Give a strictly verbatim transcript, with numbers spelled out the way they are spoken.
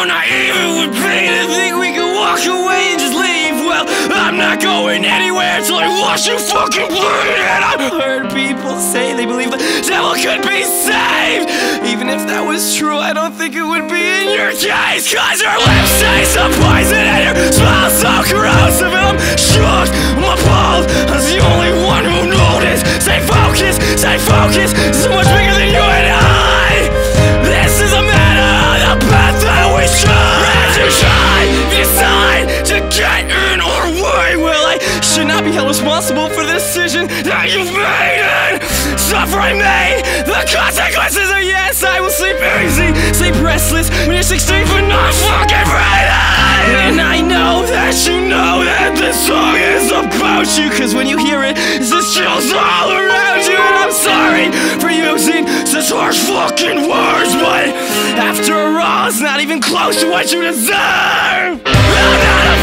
How naive it would be to think we could walk away and just leave. Well, I'm not going anywhere till I watch you fucking bleed. And I've heard people say they believe the devil could be saved. Even if that was true, I don't think it would be in your case. Cause your lips taste of poison and your smile so corrosive. And I'm shook, I'm appalled, I was the only one who noticed. Stay focused, stay focused, so much bigger than you and I. This is a matter of the path that we try. As you try, decide to get in our way. Well, I should not be held responsible for the decision that you've made. And suffering me, the consequences are yes, I will sleep easy, sleep restless when you're sixteen for not fucking breathing. And I know that you know that this song is about you, cause when you hear it, it's just chills all around you. And I'm sorry for using such harsh fucking words, but after all, it's not even close to what you deserve. I'm not